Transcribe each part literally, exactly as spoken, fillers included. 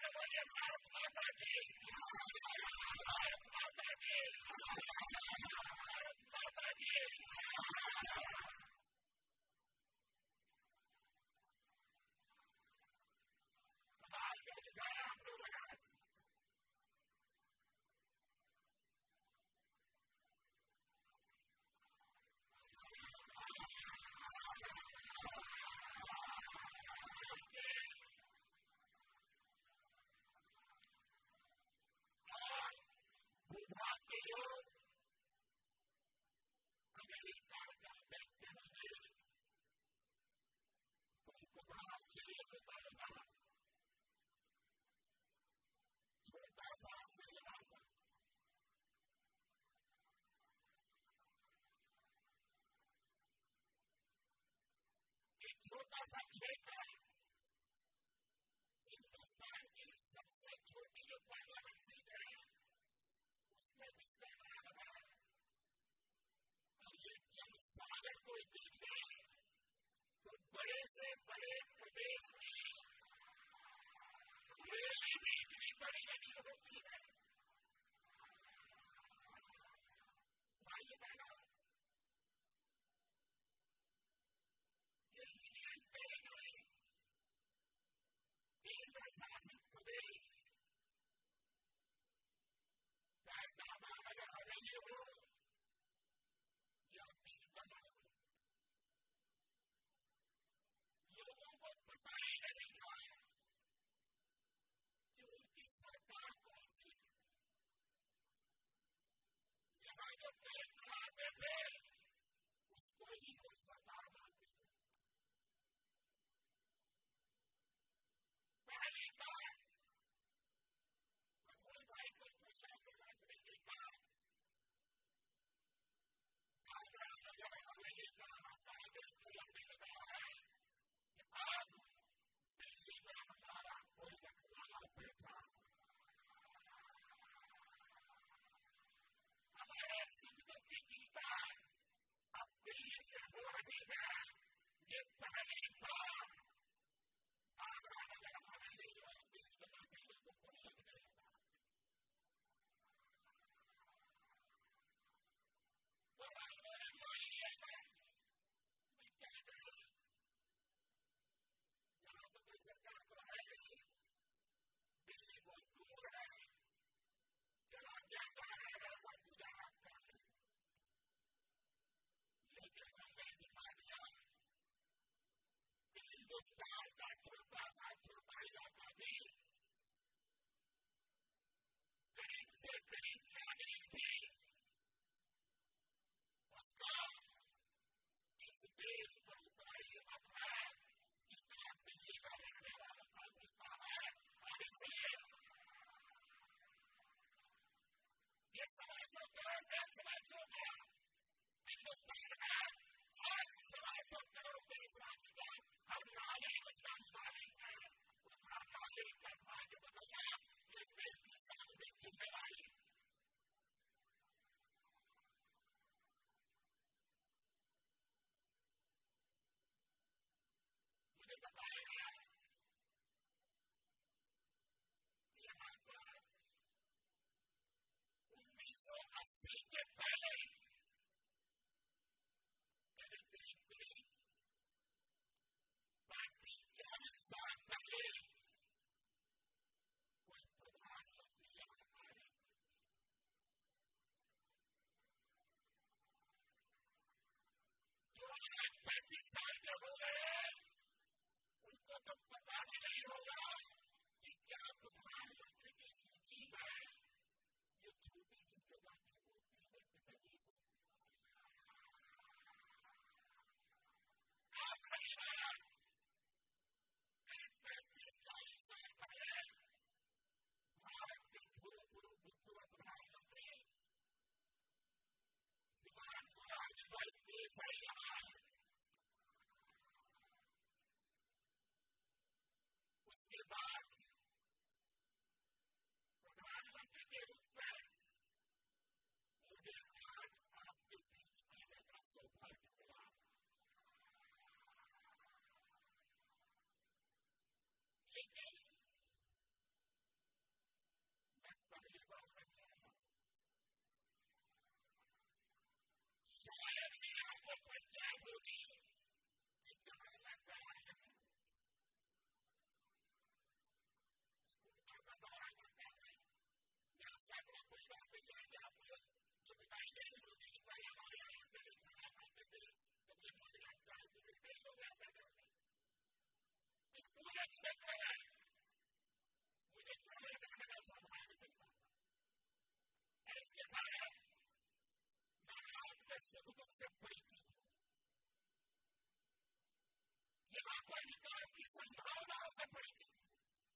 چھوٹا سا کھیت ہے ہندوستان کی سب سے چھوٹی جو پارلیمنٹ سیٹ ہے اس میں جس کا نام ہے اور یہ جب سالن کو دیکھے تو بڑے سے بڑے پردیش میں ریلی بھی اتنی بڑی نہیں ہوتی ہے. بھائی بہنوں اگر حویلی ہو یا تلنگانہ ہو لوگوں کو پتہ ہی نہیں تھا کہ ان کی سرکار کون سی ہے. یہاں جو پیٹ چلاتے تھے اس کو ہی وہ سرکار مانتے تھے. پہلی بار رکھول بھائی کو پوچھا کہ رکھنے کے بعد دادرا نگر حویلی کا مسائل کو لگنے لگا ہے کہ اب دلی میں ہمارا کوئی رکھوالا بیٹھا ہمارے سبزوں کی چنتا اب دلی سے ہو رہی ہے. یہ پہلی بار دادرا نگر حویلی اور تلنگانہ کے لوگوں کو لگنے لگا. اور انہوں نے مان لیا ہے کہ کیا کریں یہاں تو کوئی سرکار تو ہے نہیں, دلی بہت دور ہے, چلا جیسا ہے ویسا گزارا کر لیں. لیکن ہم نے دکھا دیا کہ ہندوستان کا چھوٹا سا چھوٹا علاقہ بھی قریب سے قریب ناگرک بھی اس کا اس دیش پر اتنا ہی حق ہے جتنا دلی کا رہنے والا آدمی کا ہے. اور اس لیے یہ سوا سو کروڑ دیش واسیوں کا ہندوستان ہے اور سوا سو کروڑ دیش واسی کا ہر ناگرک اس کا مالک ہے. اس کا مالک کا مالک بدلنا اس دیش کی ساموہک ذمہ داری. مجھے بتایا گیا یہاں پر انیس سو اسی کے پہلے میں مودی پہلے ہمارے یہاں آتے تھے کھانا کھاتے تھے تو یہ ہمارے یہاں چائے پیتے کئی لوگ یہاں بیٹھے ہوتے اس پورے چھیتر میں مجھے کھانے جانے کا سوبھاگیہ ملتا تھا اور اس کے کارن میں آپ کے سکھ دکھ سے پریچت ہوں یہاں پر وکاس کی سمبھاوناؤں سے پریچت ہوں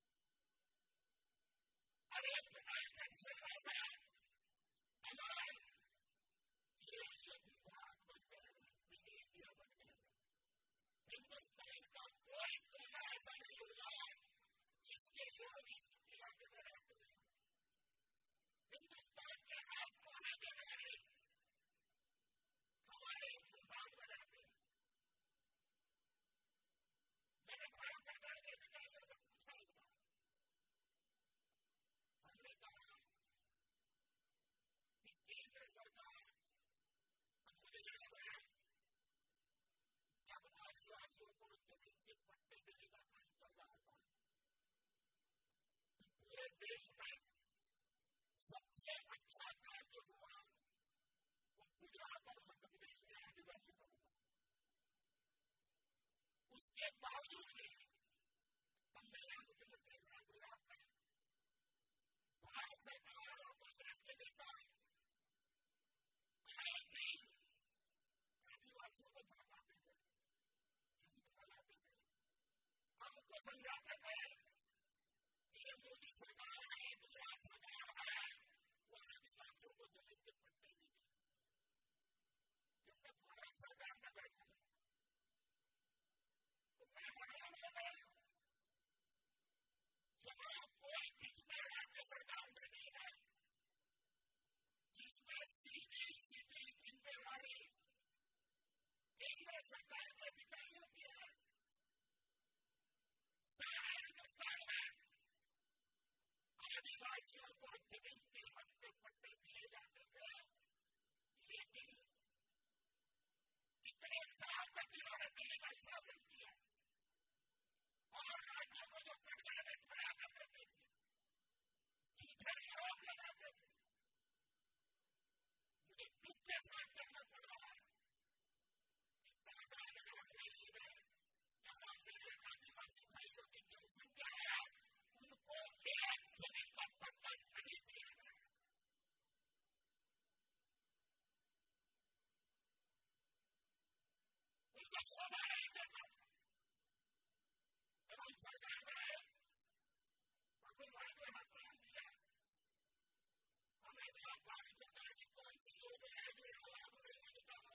اور ایک ایسے چھیتر سے ہمارے یہ وبھاگ بن گئے ملی انڈیا بن گئے ہندوستان کا کوئی کونا ایسا نہیں ہوگا جس کے لوگ اس علاقے میں رہتے ہیں ہندوستان کے ہر کونے کے والے ہمارے وبھاگ میں رہتے ہیں میں نے بھارت سرکار کے ادھیکاریوں سے پوچھا ایک بار ہم نے کہا کہ کیندر سرکار مجھے یاد ہے جب آدی واسیوں کو زمین کے پٹے دینے کا کام چل رہا تھا پورے دیش میں سب سے اچھا کام جو ہوا وہ گجرات اور مدھیہ پردیش میں آدی واسیوں کا ہوا اس کے باوجود بھی ہم نے یہاں مکھیمنتری صاحب گجرات میں بھارت سرکار اور کانگریس کے نیتا ہر دن آدی واسیوں کو بھڑکاتے تھے جھوٹ پھیلاتے تھے ہم کو سمجھاتے تھے کہ یہ مودی سرکار ہے گجرات سرکار ہے وہ آدی واسیوں کو زمین کے پٹے نہیں دی کیونکہ بھارت سرکار میں بیٹھا ہے تو میں حیران ہو گیا جہاں کوئی بچ میں راجیہ سرکار میں نہیں ہے جس میں سیدھی سیدھی ذمہ داری کیندر سرکار کے ادھیکاریوں کی ہے سارے ہندوستان میں آدی واسیوں کو زمین کے حق کے پٹے دیے جاتے تھے لیکن اتنے سال تک انہوں نے دلی کا شاسن کیا اور راجیوں کو جو قبضے میں کھڑا کر دیتے تھے جھوٹے آروپ لگاتے تھے مجھے دکھ کے ساتھ کہنا پڑ رہا ہے کہ دادرا نگر حویلی میں جہاں میرے آدی واسی بھائیوں کی جن سنکھیا ہے ان کو ایک زمین کا پٹا نہیں دیا گیا ان کو سونا نہیں دیتا جب ہم سرکار میں رہے اور پھر بھائی نے ہمیں کام دیا ہمیں کہا بھارت سرکار کی کون سی یوجنا ہے جو لاگو نہیں نکالا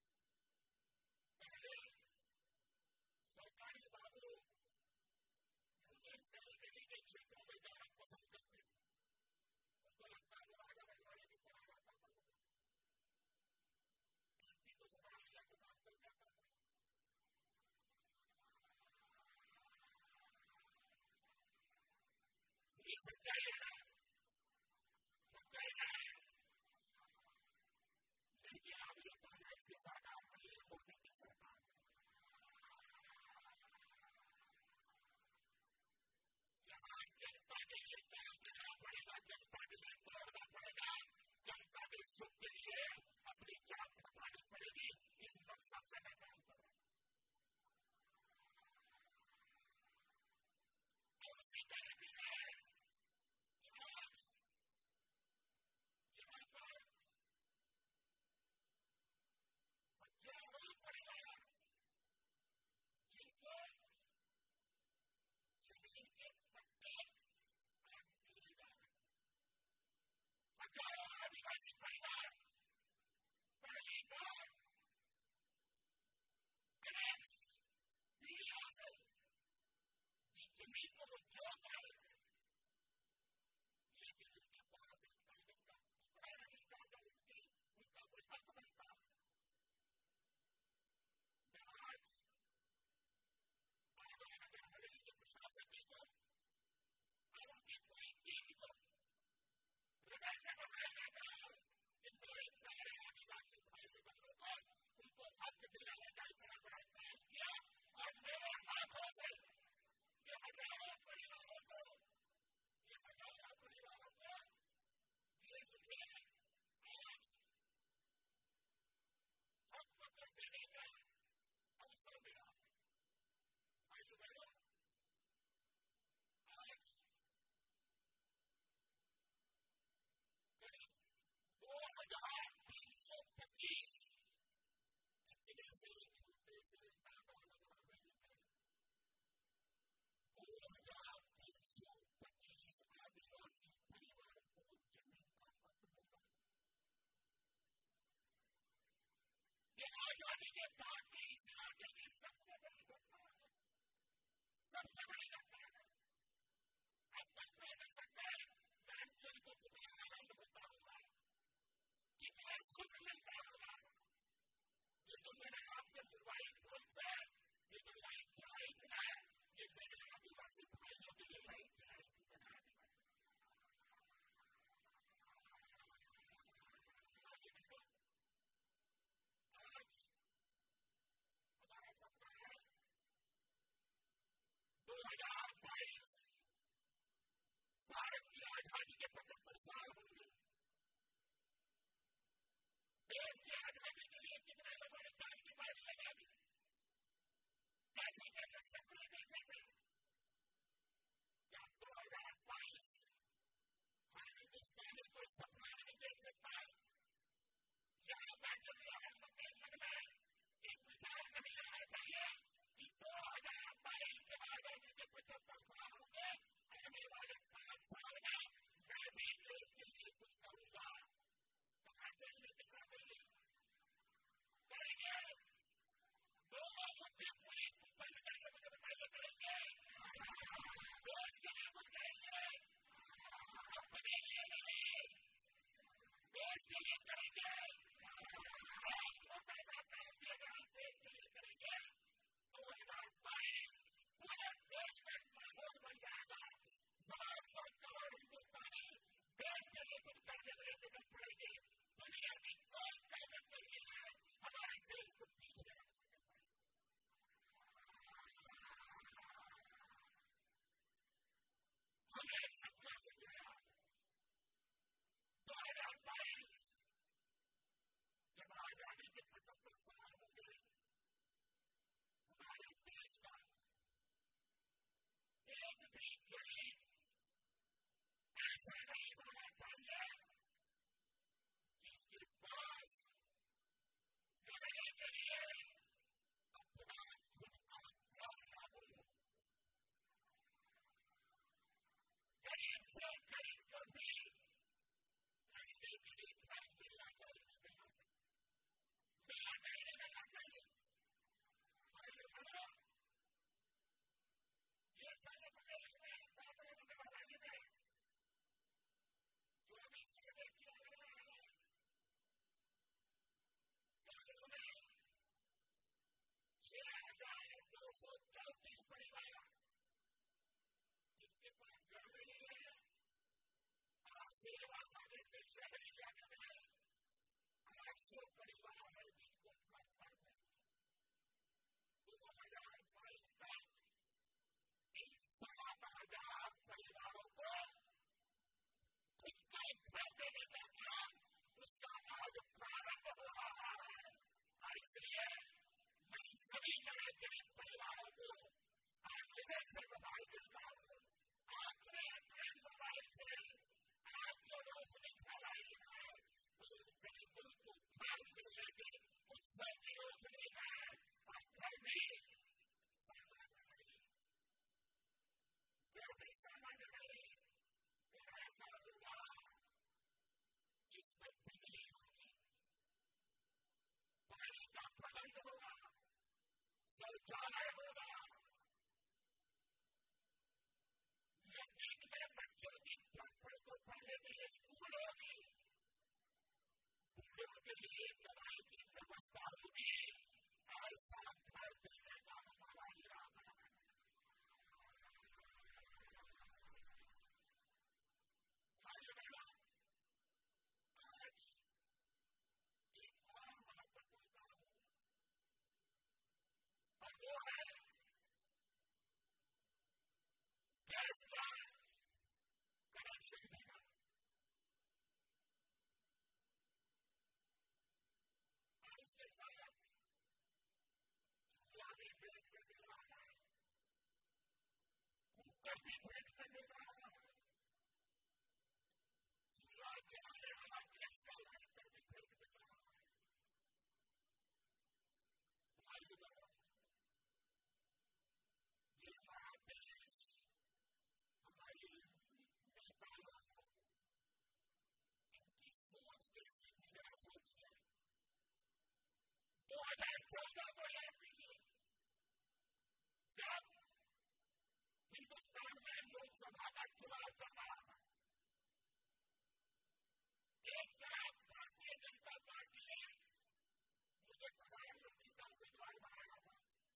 پہلے سرکاری بابو یونین ٹیریٹری کے چھیتروں میں جانا پسند کرتے تھے ان کو لگتا ہے وہ آگے بڑھانے کی طرح جاتا تھا ان کی تو سوال لیا کے بات کر جاتا تھا یہ سچائی ہے سچائی ہے آزادی کے بعد کی اس علاقے کی سب سے بڑی گھٹنا ہے، سب سے بڑی گھٹنا ہے. اب تک میں کہہ سکتا ہے میں دل کو کتنا آنند ہوتا ہوگا، کتنا سکھ ملتا ہوگا. یہ جو میرے آپ کے موبائل فون سے یہ جو لائٹ چلائی تھی ہے، یہ میرے آدیواسی بھائیوں کے لیے لائٹ چلائی تھی. ہمارا سپنا ہے دو ہزار بائیس بھارت کی آزادی کے پچہتر سال ہوں گے. دیش کی آزادی کے لیے کتنے لوگوں نے جان کی بازی لگا دی، کیسے کیسے سپنے دیکھے تھے. کیا دو ہزار بائیس ہر ہندوستانی کو سپنا نہیں دیکھ سکتا؟ یہاں بیٹھے ہوئے ہر مکین لگنا ہے ایک مثال نہیں لینا چاہیے کہ دو ہزار بائیس کے آزادی کے پچہتر سال ہوں گے. آنے والے پانچ سال میں میں بھی دیش کے لیے کچھ کروں گا. کہاں چاہیے کتنا چاہیے کریں گے. دونوں مدے پوری بند کر کے مجھے بتائیے کریں گے. دیش کے لیے کچھ کریں گے، اپنے لیے نہیں دیش کے لیے کریں گے. آپ چھوٹا سا کام بھی اگر آپ دیش کے لیے کریں گے دو ہزار بائیس پورے دیش میں ماحول بن جائے گا. سات سو کروڑ ہندوستانی دیش کے لیے کچھ کرنے کے لیے نکل پڑے گی. دنیا کی کوئی طاقت نہیں ہے ہمارے دیش کو پیچھے رکھ سکے. ہمیں ایک سپنا سے ملا دو ہزار بائیس جب آزادی کے پچہتر سال ہوں گے. ہمارے دیش کا ایک بھی غریب ایسا نہیں ہونا چاہیے جس کے پاس لڑنے کے لیے اپنا خود کا گھر نہ ہو. غریب سے غریب کو بھی لڑنے کے لیے گھر ملنا چاہیے ملنا چاہیے ملنا چاہیے. یہ سارے پردیش میں دادر و نگر حویلی میں جو ابھی سروے کیا جا رہا ہے دادر میں چھ ہزار دو سو چونتیس پریوار جن کے پاس گھر نہیں ہے اور سلواسا جیسے شہری علاقے میں آٹھ سو پریوار ہے جن کو اپنا گھر نہیں. دو ہزار بائیس تک ان سات ہزار پریواروں کو خود کا گھر دینے کا کام اس کا آج پرارمبھ ہو رہا ہے. اور اس لیے میں سبھی نئے غریب پریواروں کو آج ادھر سے موبائل دیتا ہوں. آپ نے اپنے موبائل سے آپ جو روشنی پھیلائی ہے وہ غریبوں کو گھر ملنے کی اتسو کی روشنی ہے. اور گھر بھی سامان نہیں، گھر بھی سامان نہیں. پھر ایسا ہوگا جس میں بجلی ہوگی، پانی کا پربند ہوگا، شوچالیہ ہوگا، نزدیک میں بچوں کی بچوں کو پڑھنے کے لیے اسکول ہوگی، بوڑھوں کے لیے دوائی کی ویوستھا ہوگی. ایسا گھر دینے کا ہمارا ارادہ ہے. بھائی بہنوں، آج ایک اور مہتوپورن کام ہو اور وہ ہے گیس کا کنیکشن دینا. اور اس کے ساتھ چولہا بھی بھیج کر دے رہا ہے، کوکر بھی بھیج کر دے رہا ہے، چولہا جلانے والا گیس کا لائٹر بھی بھیج دے رہا ہے. بھائی بہنوں، یہ ہمارا دیش ہماری نیتاؤں ان کی سوچ کیسی تھی ذرا سوچیے. دو ہزار चल रहा है। एक तरफ भारतीय जनता पार्टी ने मुझे प्रधानमंत्री का उम्मीदवार बनाया था,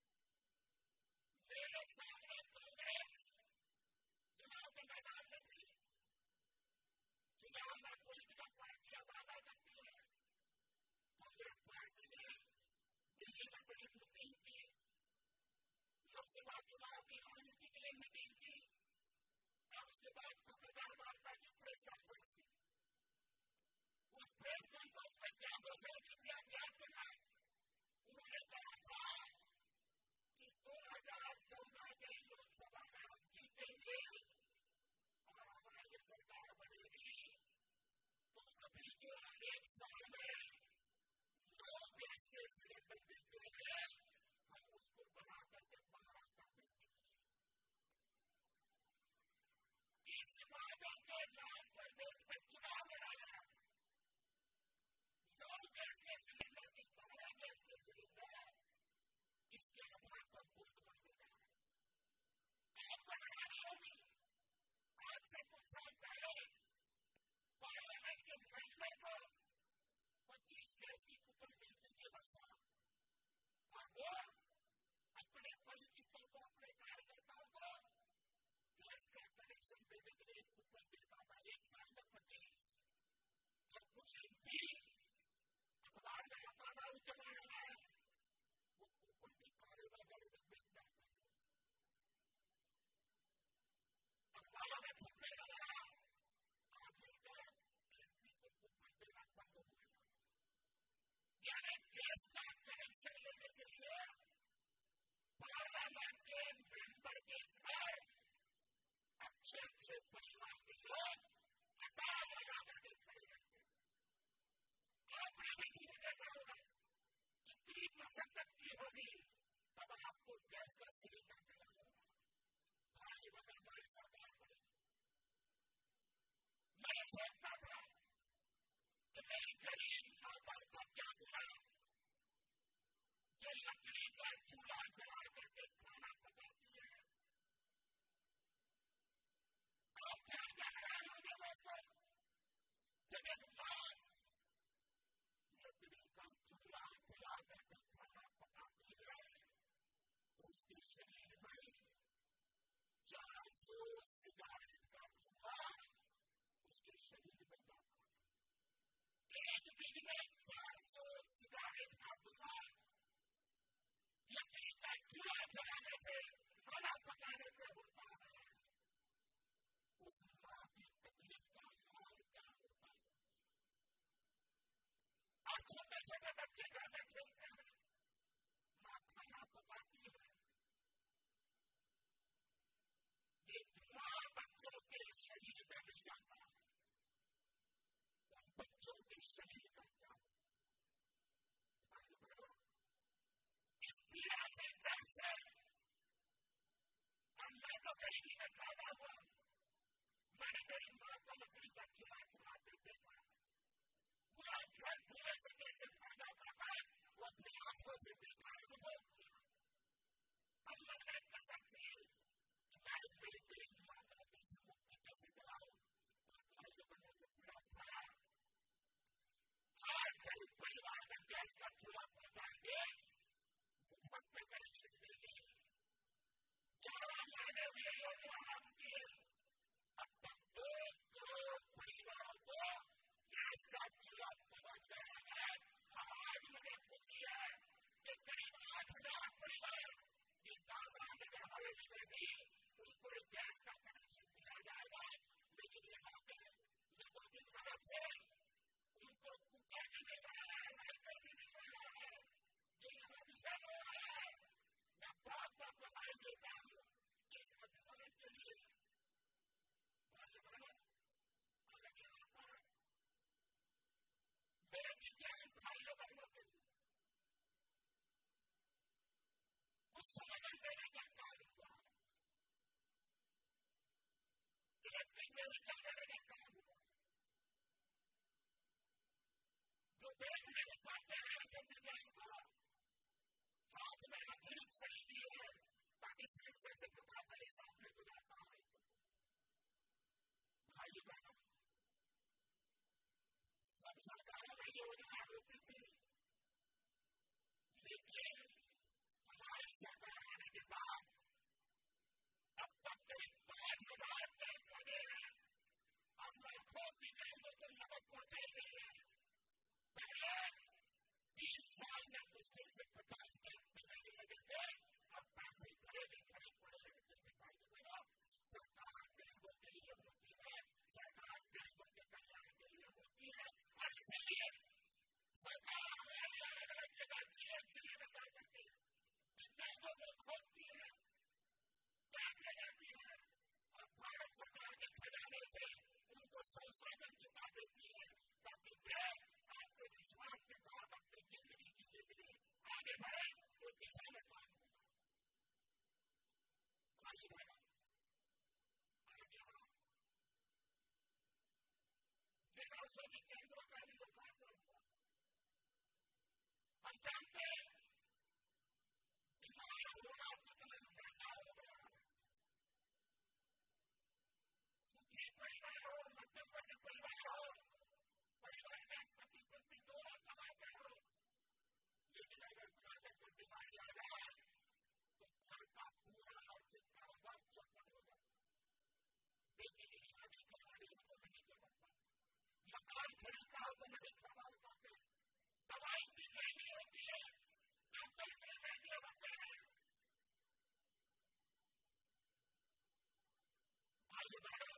मेरे सामने कांग्रेस चुनाव के मैदान में थी। चुनाव में पॉलिटिकल पार्टियां वादा करती है, कांग्रेस पार्टी ने दिल्ली में बड़ी मीटिंग की, लोकसभा चुनाव की रणनीति के लिए मीटिंग की और उसके बाद पत्रकार वार्ता की, प्रेस कॉन्फ्रेंस की। उस प्रेस कॉन्फ्रेंस में क्या घोषणा की थी आप जानते हैं? उन्होंने कहा था कि दो हजार चौदह के लोकसभा में हम जीतेंगे और हमारी सरकार बनेगी तो अभी जो एक साल में नौ गैस के सिलेंडर देते हैं हम उसको बना करके बारह कर देंगे। इस वादे के नाम पर देश में चुनाव लड़ाया, नौ गैस के सिलेंडर की बारह गैस के सिलेंडर, इसके आधार पर वोट मांगेगा। आपको लगानी होगी, आज से कुछ साल पहले पार्लियामेंट के मेंबर को पच्चीस गैस की कूपन मिलती थी हर साल, और वो अपने परिचितों को, अपने कार्यकर्ताओं को गैस का कनेक्शन देने के लिए कूपन देता था, एक साल में पच्चीस। और कुछ एमपी अखबार में बताना उच्चमाना है, वो कूपन भी काले बाजारों में बेच जाता है, अखबारों में छपने लगा। आगे तक एमपी को कूपन देना बंद हो गया। यानी गैस का कनेक्शन लेने के लिए पार्लियामेंट के मेंबर के घर अच्छे अच्छे परिवार के लोग कतार लगा करके खड़े रहते हैं। आपने भी चीज देखा होगा, इतनी मशक्कत की होगी तब आपको गैस का सिलेंडर मिला होगा। भाई बगल हमारी सरकार बनी, मैं सोचता था कि मेरी गरीब माता का क्या गुना जो लकड़ी का चूल्हा जला करके खाना पकाती है। आप क्या कह रहे होंगे दोस्तों, जब एक मां लकड़ी का चूल्हा जला करके खाना पकाती है तो उसके शरीर में चार सौ सिगारेट का धुआं उसके शरीर में जाता है। एक दिन में चार सौ सिगारेट का धुआं लकड़ी का चूल्हा जलाने से, खाना पकाने से होता है। उस मां की तकलीफ का हाल क्या होता है? और छोटे छोटे बच्चे घर में खेलते हैं, मां खाना पकाती है, ये धुआं बच्चों के शरीर में मिल जाता है, तो बच्चों के शरीर का क्या होता है? इस पीड़ा से, डर से, और मैं तो गरीबी में पैदा हुआ, मैंने मेरी मां को लकड़ी का चूल्हा चलाते देखा, पूरा घर धुएं से कैसे भर जाता था, वो अपनी आंखों से देखा, अनुभव किया। अब मैंने कसम की कि मैं मेरी गरीब मां को इस मुक्ति कैसे दिलाऊं, और जो मैंने वो पूरा उठाया। हर गरीब परिवार में गैस का चूल्हा पहुंचाएंगे, मुफ्त में कनेक्शन देंगे। ग्यारह महीने हुए योजना लागू की है, अब तक दो करोड़ परिवारों को गैस का चूल्हा पहुंच गया है। आज मुझे खुशी है कि करीब आठ हजार परिवार की दादरा नगर हवेली में भी उनको गैस का कनेक्शन दिया जाएगा। लेकिन यहाँ पे लोगों की मदद से उनको कुकर भी मिल रहा है, लाइटर भी मिल रहा है, जो यहाँ विषय हो रहा है। मैं बहुत बहुत बधाई देता हूँ इस अभियान के लिए। अलग यहाँ पर मेरे दिव्यांग भाइयों बहनों के लिए कुछ समाधान देने का काम हुआ, इलेक्ट्रिक वेहिकल देने का काम हुआ। जो देख नहीं पाते हैं अपने दिव्यांग को, हाथ में हथेली छड़ी दी है ताकि सिर्फ से पता चले सामने गुजरता है। بنا سب سرکاروں میں یوجنا ہوتی تھی لیکن ہماری سرکار آنے کے بعد اب تک قریب پانچ ہزار ٹینک لگے ہیں اور لاکھوں کی گاڑیوں کو مدد پہنچائی گئی ہے. پہلے بیس سال میں مشکل سے پچاس ٹینک بنانے لگے تھے اب پیسے کھڑے بھی کھڑے پڑے لگتے دکھائی دے گا. سرکار غریبوں کے لیے ہوتی ہے سرکار غریبوں کے کल्याण کے لیے ہوتی ہے اور اسی لیے سرکار ہماری الگ الگ جگہ اچھی اچھی بتا کرتی ہے پنچایتوں کو کھودتی ہے پیٹ لگاتی ہے اور بھارت سرکار کے خزانے سے ان کو سنسادن چکا دیتی ہے تاکہ وہ آپ کے وشواس کے ساتھ اپنی زندگی جینے کے لیے آگے بڑھے وہ دشا میں کام ہوگا. خالی بھائی آگے بڑھو پھر اوسطی کیندروں کا بھی لوکارپن ہوا. ہم جانتے ہیں بیمار ہونا کتنا مہنگا ہو گیا ہے. سکھی پریوار ہو مدھیم ورگ پریوار ہو پریوار میں پتی پتنی دونوں کماتے ہو لیکن اگر کھانے کو بیماری آ جائے تو گھر کا پورا آرتھک کاروبار چوپٹ ہو جاتا ہے. بیٹی کی شادی کرانی ہو تو نہیں کر پاتا مکان خریدنا ہو تو نہیں کھڑا پاتے دوائی کی مہنگی ہوتی ہے ڈاکٹر کے مہنگے ہوتے ہیں. آگے بڑھو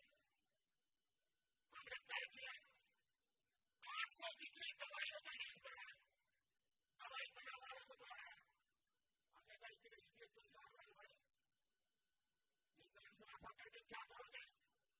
ہم نے طے کیا آٹھ سو جتنی دوائیوں کا نہیں بڑھا دوائی بنا والوں کو بڑھایا ہمیں کہیں کہ اس لیے تم جا رہے بڑھے لیکن ہم آپ کر کے کیا کرو گے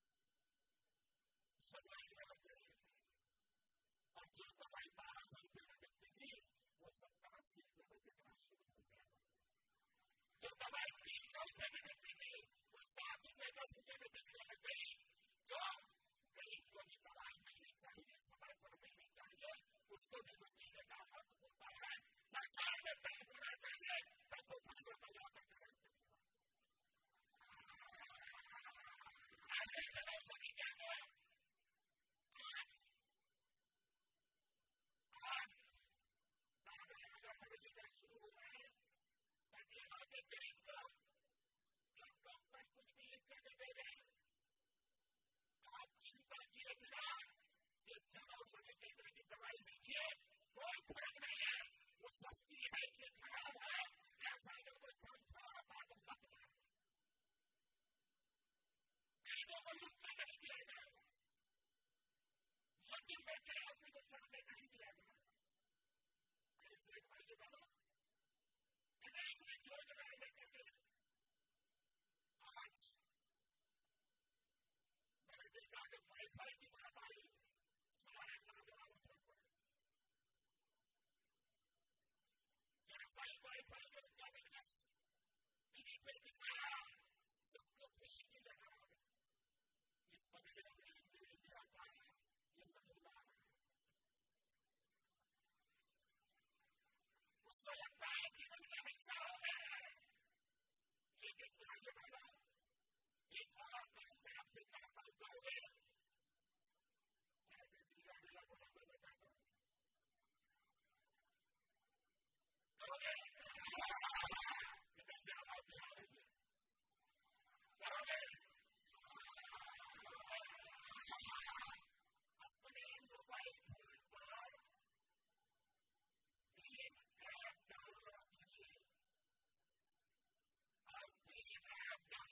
سدوائی میں لگ رہی ہے اور جو دوائی بارہ سو روپئے میں ملتی تھی وہ ستر اسی روپئے میں بکنا شروع ہو گیا. جو دوائی تین سو روپئے میں ملتی تھی وہ سات روپئے دس روپئے میں بکنے لگ گئی. جو غریب کو بھی دوائی ملنی چاہیے سمے پر ملنی چاہیے اس کو بھی جو جینے کا حق ہوتا ہے سرکار میں طے ہونا چاہیے تب وہ کچھ کو تیار کر کے رکھتے ہیں. آگے چلو سبھی کہتے ہیں آج آج دادر نگر حویلی کا شروع ہوا ہے تاکہ یہاں کے غریب کو جب ڈاکٹر کچھ بھی لکھ کر دے گئے آپ چنتا کیے بنا کہ جب اوسطی کیندر کی دوائی لیجیے کوئی فرق نہیں ہے وہ سستی ہے کہ خراب ہے ایسا اگر کوئی کام تھوڑا ہوتا تو مت ہے غریبوں کو لکھ کر نہیں دیا جائے گا مدھیم ورگ کے آدمی کو پڑھنے نہیں دیا جائے گا. ایسے بھائی بابا انہیں یوجنائیں لے کر کے آج میں نے دیکھا کہ وائی فائی کی بات آئی سارے نوجوان اٹھ پڑے جب وائی فائی کے مطابق ٹی وی پہ دکھایا سب کو خوشی کی لگا یہ پگڑے ہوئے انڈیا کا یہ نمونہ ہے. اس کو لگتا ہے جیون کا حصہ ہو گیا ہے لیکن بھائی بہنوں ایک اور کام میں آپ سے چاہتا ہوں کرو گے ایسے ڈیلا ڈیلا بنا میں بتاتا ہوں کرو گے ادھر سے آواز نہیں آ رہی ہے کرو گے اپنے موبائل فون پر تین ایپ ڈاؤن لوڈ کیجیے اور تین ایپ ڈاؤن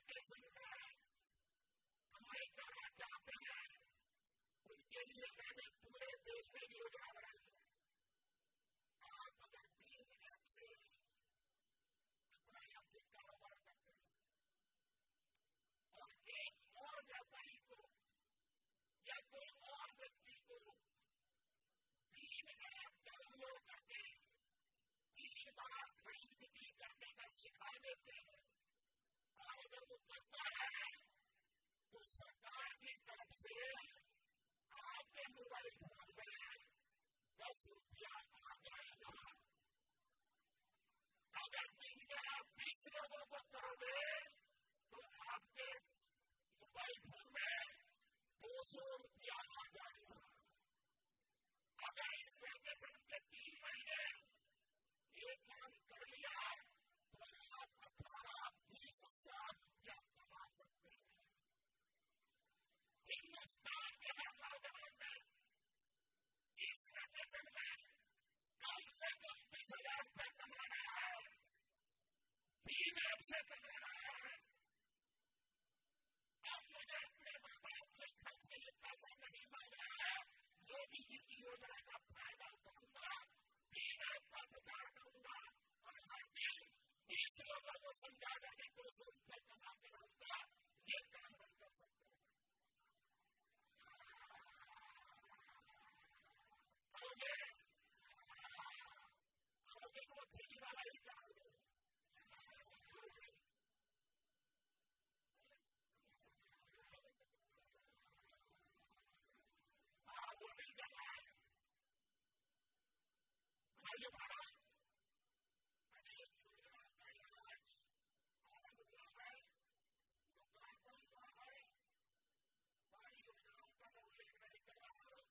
کے ذمہ عمل کرنا چاہتے ہیں ان کے لیے میں نے پورے دیش میں یوجنا بنائی ہے. آپ اگر تین منٹ سے اپنا آرتھک کاروبار کرتے ہیں اور ایک اور ویاپاری کو یا کوئی اور ویکتی کو تین ایپ ڈاؤن لوڈ کر کے تین بار خرید بکری کرنے کا سکھا دیتے ہیں اور اگر وہ کرتا ہے تو سرکار کی طرف سے آپ کے موبائل فون میں دس روپیہ آ جائے گا. اگر دن میں آپ بیس لوگوں کو کرو گے تو آپ کے موبائل فون میں دو سو روپیہ آ جائے گا. اگر اس ویکیشن کے تین مہینے ایک کام کر لیا تو آپ اٹھارہ بیس ہزار روپیہ کما سکتے ہیں. ہندوستان کے ہر نوجوان میں اس ویکیشن میں کم سے کم بیس ہزار روپئے کمانا ہے. تین ایپ سے کمانا ہے. اب مجھے اپنے ماں باپ کے خرچ کے لیے پیسہ نہیں مانگ رہا ہے. مودی جی کی یوجنا کا فائدہ اٹھاؤں گا, تین ایپ کا پرچار کروں گا اور ہر دن بیس لوگوں کو سمجھا کر کے دو سو روپئے کما کے رہوں گا. یہ کام بند کر سکتے ہیں. وہ تھیلی والا ہی کرو گے. ہاں وہ نہیں کرنا ہے. بھائی ہمارا ایک یوجنا کا علاج آرمبھ ہوا ہے. لوکارپن ہوا ہے. ساری یوجناؤں کا میں الیکھ نہیں کر رہا ہوں.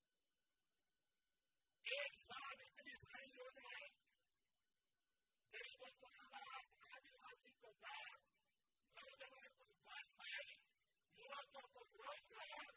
ایک سال اتنی ساری یوجنائیں غریبوں کو آواز, آدیواسی کو گھر, نوجوان کو وائی فائی, یوتوں کو روزگار,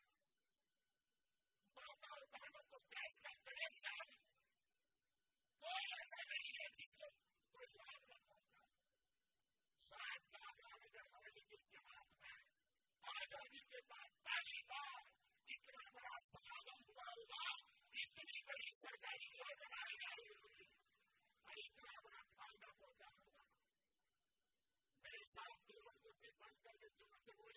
ماتا اور بہنوں کو گیس کا کنیکشن. کوئی ایسا نہیں ہے جس کو کوئی لابھ نہ پہنچا. شاید دادرا نگر حویلی کے اتحاد میں آزادی کے بعد پہلی بار اتنا بڑا سماگم ہوا ہوگا, اتنی بڑی سرکاری یوجنائیں آئی ہوئی اور اتنا بڑا فائدہ پہنچا ہوگا. میرے ساتھ دونوں کو بند کر کے جوڑ سے بولے